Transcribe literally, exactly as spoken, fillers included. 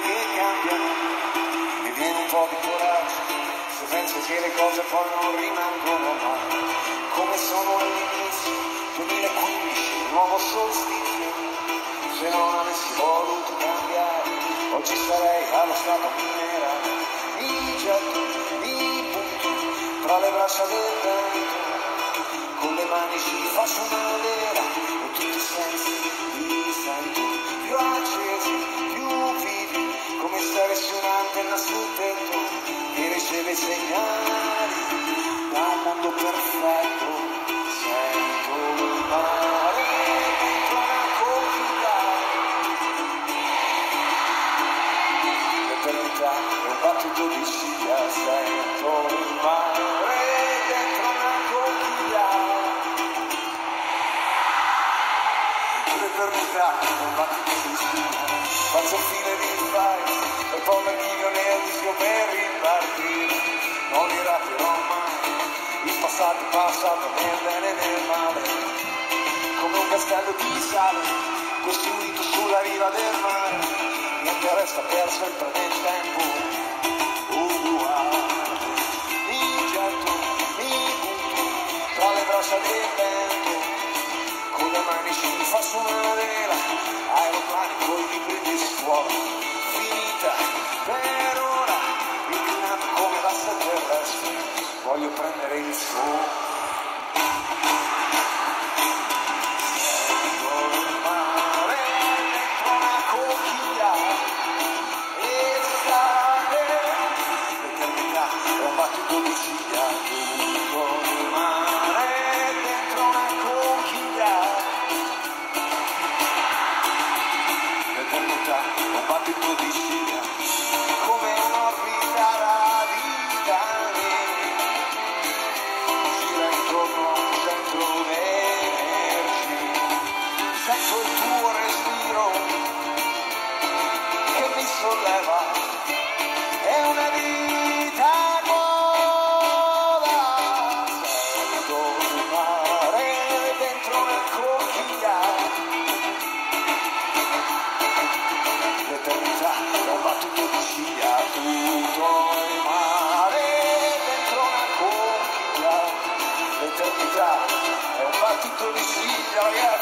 che cambiano, mi viene un po' di coraggio se penso che le cose poi non rimangono mai come sono all'inizio. Duemilaquindici, un nuovo solstizio, se non avessi voluto cambiare oggi sarei allo stato minerale. Mi getto, mi butto tra le braccia del vento, con le mani ci faccio una vera e tutti i sensi li sento più accesi, più vivi, come se avessi un'antenna sul tetto che riceve segnali da un mondo perfetto. Sento il mare dentro una conchiglia, l'eternità è un battito di ciglia. Sento il mare dentro una conchiglia, l'eternità è un battito di ciglia. Faccio fine di fare e poi mancino nel disco per ripartire. Non li rapirò mai, il passato è passato nel bene e nel male, come un castello di sale costruito sulla riva del mare. Niente resta per sempre nel tempo. Mi getto, mi butto tra le braccia del vento, con le mani ci faccio una vela, aeroplani con i libri di scuola, finita per ora, inclinato come l'asse terrestre, voglio prendere il sole. Sento il mare dentro una conchiglia, estate, l'eternità è un battito di ciglia. Tutto il mare dentro una conchiglia, l'eternità è un battito di ciglia, come un'orbita radicale, gira intorno a un centro d'energia. Sento il tuo respiro che mi solleva, è una vita nuova. Sento il mare dentro una conchiglia, l'eternità è un battito di ciglia. Tutto il mare dentro una conchiglia, l'eternità è un battito di ciglia, ragazzi.